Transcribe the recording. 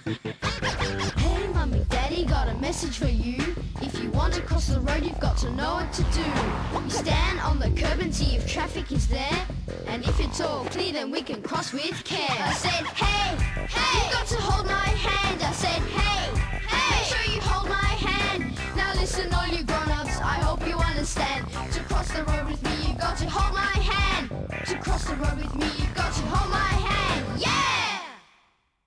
Hey Mummy, Daddy, got a message for you. If you want to cross the road, you've got to know what to do. You stand on the curb and see if traffic is there, and if it's all clear, then we can cross with care. I said, hey, hey, you've got to hold my hand. I said, hey, hey, make sure you hold my hand. Now listen, all you grown-ups, I hope you understand. To cross the road with me, you've got to hold my hand. To cross the road with me, you've got to hold my hand.